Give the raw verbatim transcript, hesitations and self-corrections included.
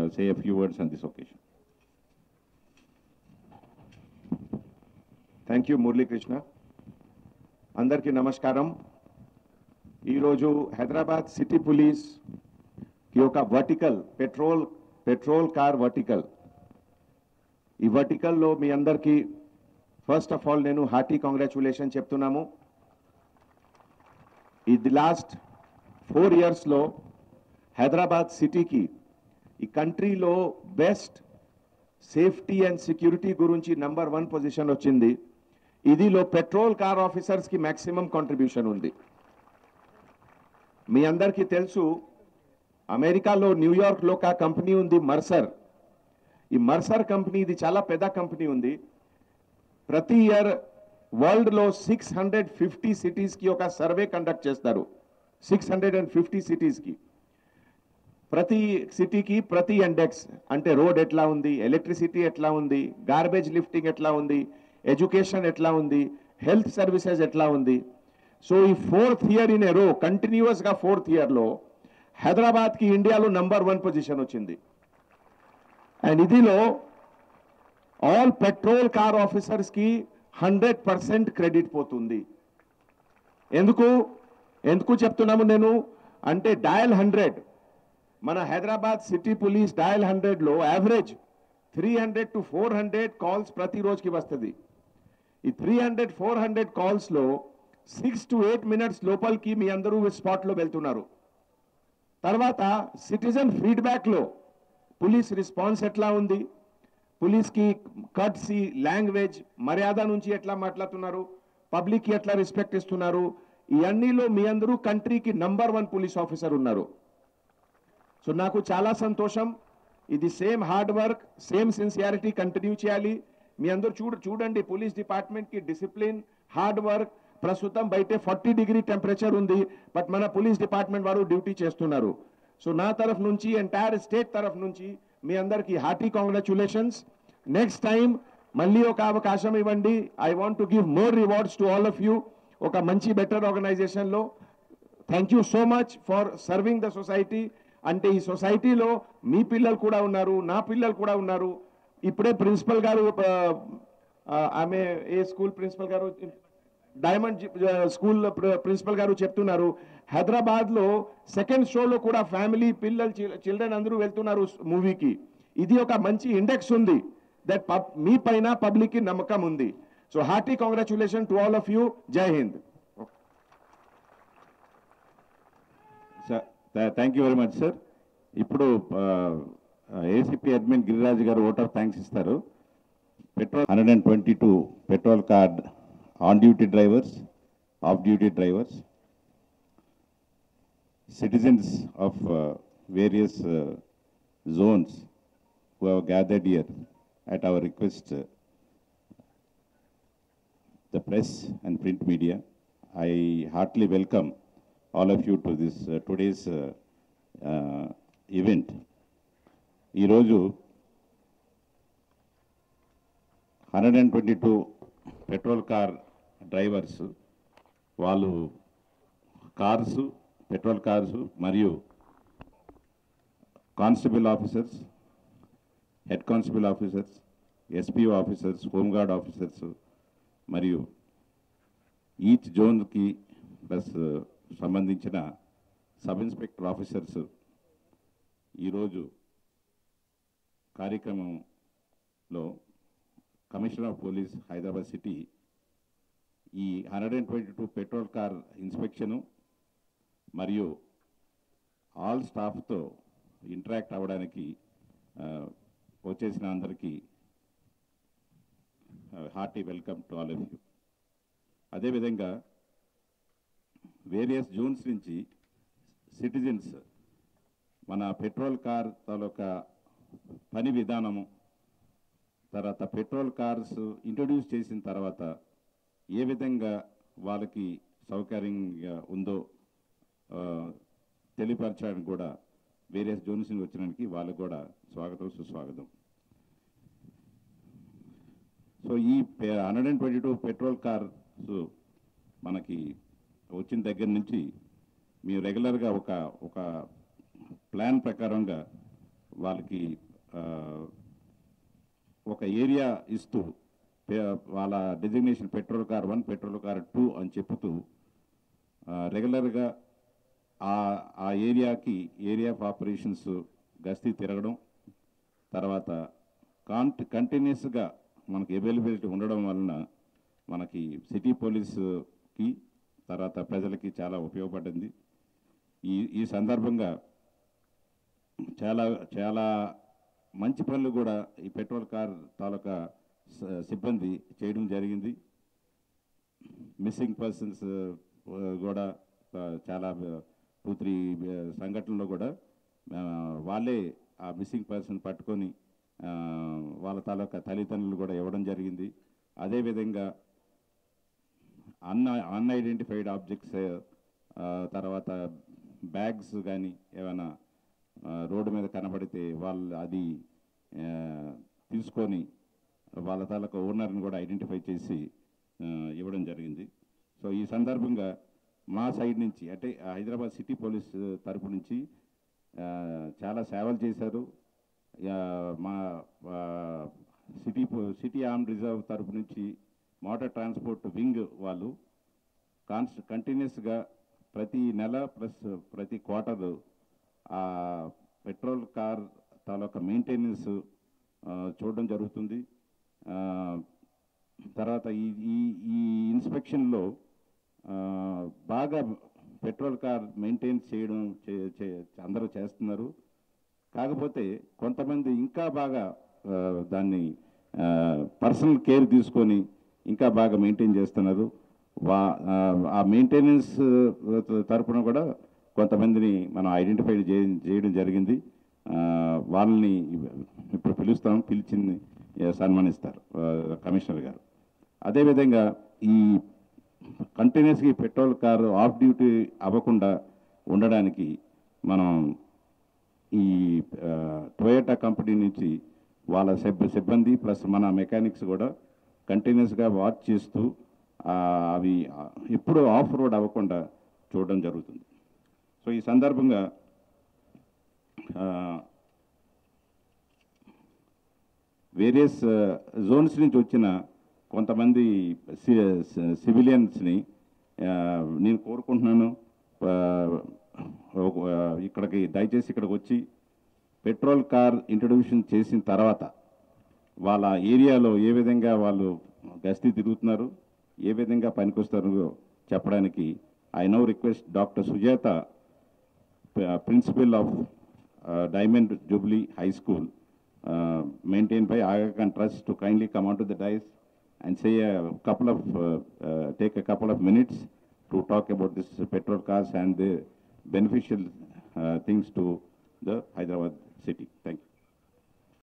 uh, say a few words on this occasion. Thank you, Murli Krishna. Andarki namaskaram. Ee roju Hyderabad City Police ki oka vertical petrol petrol car vertical. Ee vertical lo mi andarki first of all nenu hearty congratulations cheptunnamu. Ee the last four years lo Hyderabad City ki ee country lo best safety and security గురించి number one position వచ్చింది. ఇదిలో patrol car officers కి maximum contribution ఉంది. మీ అందరికీ తెలుసు అమెరికాలో న్యూయార్క్లో ఒక కంపెనీ ఉంది మర్సర్. ఈ మర్సర్ కంపెనీ ఇది చాలా పెద్ద కంపెనీ ఉంది. ప్రతి ఇయర్ వరల్డ్లో సిక్స్ హండ్రెడ్ ఫిఫ్టీ సిటీస్కి ఒక సర్వే కండక్ట్ చేస్తారు. సిక్స్ హండ్రెడ్ అండ్ ఫిఫ్టీ సిటీస్కి ప్రతి సిటీకి ప్రతి ఇండెక్స్ అంటే రోడ్ ఎట్లా ఉంది, ఎలక్ట్రిసిటీ ఎట్లా ఉంది, గార్బేజ్ లిఫ్టింగ్ ఎట్లా ఉంది, ఎడ్యుకేషన్ ఎట్లా ఉంది, హెల్త్ సర్వీసెస్ ఎట్లా ఉంది. సో ఈ ఫోర్త్ ఇయర్ ఇన్ ఏ రో కంటిన్యూస్గా ఫోర్త్ ఇయర్లో హైదరాబాద్కి ఇండియాలో నంబర్ వన్ పొజిషన్ వచ్చింది. అండ్ ఇదిలో ఆల్ పెట్రోల్ కార్ ఆఫీసర్స్కి హండ్రెడ్ పర్సెంట్ క్రెడిట్ పోతుంది. ఎందుకు ఎందుకు చెప్తున్నాము నేను అంటే డయల్ హండ్రెడ్ మన హైదరాబాద్ సిటీ పోలీస్ డయల్ హండ్రెడ్లో average three hundred to four hundred calls ప్రతిరోజుకి వస్తుంది. ఈ త్రీ హండ్రెడ్ ఫోర్ హండ్రెడ్ కాల్స్లో సిక్స్ టు ఎయిట్ మినిట్స్ లోపలికి మీ అందరూ స్పాట్లో వెళ్తున్నారు. తర్వాత సిటిజన్ ఫీడ్బ్యాక్లో పోలీస్ రెస్పాన్స్ ఎట్లా ఉంది, పోలీస్కి కట్సీ లాంగ్వేజ్ మర్యాద నుంచి ఎట్లా మాట్లాడుతున్నారు, పబ్లిక్కి ఎట్లా రెస్పెక్ట్ ఇస్తున్నారు, ఇవన్నీలో మీ అందరూ కంట్రీకి నంబర్ వన్ పోలీస్ ఆఫీసర్ ఉన్నారు. సో నాకు చాలా సంతోషం. ఇది same hard work same sincerity continue చేయాలి. మీ అందరూ చూడ చూడండి పోలీస్ డిపార్ట్మెంట్కి డిసిప్లిన్ హార్డ్ వర్క్. ప్రస్తుతం బయటే ఫార్టీ డిగ్రీ టెంపరేచర్ ఉంది, బట్ మన పోలీస్ డిపార్ట్మెంట్ వారు డ్యూటీ చేస్తున్నారు. సో నా తరఫు నుంచి ఎంటైర్ స్టేట్ తరఫు నుంచి మీ అందరికీ హార్టీ కాంగ్రాచులేషన్స్. నెక్స్ట్ టైం మళ్ళీ ఒక అవకాశం ఇవ్వండి. I want to give more rewards to all of you ఒక మంచి బెటర్ ఆర్గనైజేషన్లో. Thank you so much for serving the society. అంటే ఈ సొసైటీలో మీ పిల్లలు కూడా ఉన్నారు, నా పిల్లలు కూడా ఉన్నారు. ఇప్పుడే ప్రిన్సిపల్ గారు ఆమె ఏ స్కూల్ ప్రిన్సిపల్ గారు డైమండ్ స్కూల్ ప్రిన్సిపల్ గారు చెప్తున్నారు హైదరాబాద్లో సెకండ్ షోలో కూడా ఫ్యామిలీ పిల్లలు చిల్డ్రన్ అందరూ వెళ్తున్నారు మూవీకి. ఇది ఒక మంచి ఇండెక్స్ ఉంది దట్ మీ పైన పబ్లిక్కి నమ్మకం ఉంది. So hearty congratulation to all of you. జై Hind. Thank you very much sir. ఇప్పుడు ఏసీపీ అడ్మిన్ గిరిరాజ్ గారు ఓట్ ఆఫ్ థ్యాంక్స్ ఇస్తారు. Patrol hundred and twenty two patrol car on duty drivers, off duty drivers, citizens of uh, various uh, zones who have gathered here at our request, uh, the press and print media. I heartily welcome all of you to this uh, today's uh, uh, event. Ee roju one hundred twenty-two petrol car drivers వాళ్ళు cars patrol cars మరియు constable officers, head constable officers, SPO officers, home guard officers మరియు each జోన్కి plus సంబంధించిన sub inspector officers ఈరోజు కార్యక్రమంలో commissioner of police Hyderabad city ఈ hundred and twenty two patrol car inspection మరియు all స్టాఫ్తో ఇంటరాక్ట్ అవ్వడానికి వచ్చేసిన అందరికీ hearty welcome to all of you. అదేవిధంగా వేరియస్ జోన్స్ నుంచి సిటిజన్స్ మన పెట్రోల్ కార్ తాలూకా పని విధానము, తర్వాత పెట్రోల్ కార్స్ ఇంట్రడ్యూస్ చేసిన తర్వాత ఏ విధంగా వాళ్ళకి సౌకర్యంగా ఉందో తెలియపరచడానికి కూడా వేరియస్ జోన్స్ నుంచి వచ్చినానికి వాళ్ళకు కూడా స్వాగతం సుస్వాగతం. సో ఈ hundred and twenty two patrol cars మనకి వచ్చిన దగ్గర నుంచి మేము రెగ్యులర్గా ఒక ఒక ప్లాన్ ప్రకారంగా వాళ్ళకి ఒక ఏరియా ఇస్తూ వాళ్ళ designation patrol car one patrol car two అని చెప్పుతూ రెగ్యులర్గా ఆ ఆ ఏరియాకి ఏరియా ఆఫ్ ఆపరేషన్స్ గస్తీ తిరగడం, తర్వాత కాంట్ కంటిన్యూస్గా మనకి అవైలబిలిటీ ఉండడం వలన మనకి సిటీ పోలీసుకి తర్వాత ప్రజలకి చాలా ఉపయోగపడింది. ఈ ఈ సందర్భంగా చాలా చాలా మంచి పనులు కూడా ఈ పెట్రోల్ కార్ తాలూకా సిబ్బంది చేయడం జరిగింది. మిస్సింగ్ పర్సన్స్ కూడా చాలా టూ త్రీ సంఘటనలో కూడా వాళ్ళే ఆ మిస్సింగ్ పర్సన్ పట్టుకొని వాళ్ళ తాలూకా తల్లిదండ్రులు కూడా ఇవ్వడం జరిగింది. అదేవిధంగా అన్ అన్ఐడెంటిఫైడ్ ఆబ్జెక్ట్స్, తర్వాత బ్యాగ్స్ కానీ ఏమైనా రోడ్డు మీద కనబడితే వాళ్ళు అది తీసుకొని వాళ్ళ తాలూకా ఓనర్ని కూడా ఐడెంటిఫై చేసి ఇవ్వడం జరిగింది. సో ఈ సందర్భంగా మా సైడ్ నుంచి అంటే హైదరాబాద్ సిటీ పోలీస్ తరపు నుంచి చాలా సేవలు చేశారు. మా సిటీ సిటీ ఆర్మ్ రిజర్వ్ తరపు నుంచి మోటార్ ట్రాన్స్పోర్ట్ వింగ్ వాళ్ళు కాన్స్ కంటిన్యూస్గా ప్రతి నెల ప్లస్ ప్రతి క్వార్టర్ ఆ పెట్రోల్ కార్ తాలూకా మెయింటెనెన్స్ చూడడం జరుగుతుంది. తర్వాత ఈ ఈ ఈ ఇన్స్పెక్షన్లో బాగా పెట్రోల్ కార్ మెయింటైన్ చేయడం అందరూ చేస్తున్నారు. కాకపోతే కొంతమంది ఇంకా బాగా దాన్ని పర్సనల్ కేర్ తీసుకొని ఇంకా బాగా మెయింటైన్ చేస్తున్నారు. వా ఆ మెయింటెనెన్స్ తరపున కూడా కొంతమందిని మనం ఐడెంటిఫై చేయడం జరిగింది. వాళ్ళని ఇప్పుడు పిలుస్తాం, పిలిచింది సన్మానిస్తారు కమిషనర్ గారు. అదేవిధంగా ఈ కంటిన్యూస్గా ఈ పెట్రోల్ కారు ఆఫ్ డ్యూటీ అవ్వకుండా ఉండడానికి మనం ఈ టొయోటా కంపెనీ నుంచి వాళ్ళ సిబ్ సిబ్బంది ప్లస్ మన మెకానిక్స్ కూడా కంటిన్యూస్గా వాచ్ చేస్తూ అవి ఎప్పుడు ఆఫ్ రోడ్ అవ్వకుండా చూడడం జరుగుతుంది. సో ఈ సందర్భంగా వేరియస్ జోన్స్ నుంచి వచ్చిన కొంతమంది సివిలియన్స్ని నేను కోరుకుంటున్నాను, ఇక్కడికి దయచేసి ఇక్కడికి వచ్చి పెట్రోల్ కార్ ఇంట్రొడ్యూషన్ చేసిన తర్వాత వాళ్ళ ఏరియాలో ఏ విధంగా వాళ్ళు గస్తీ తిరుగుతున్నారు, ఏ విధంగా పనికొస్తారో చెప్పడానికి I now request doctor Sujatha, principal of Diamond Jubilee High School, uh, maintained by Aga Khan Trust, to kindly come onto the dais and say a couple of, uh, uh, take a couple of minutes to talk about this petrol cars and the beneficial uh, things to the Hyderabad city. Thank you.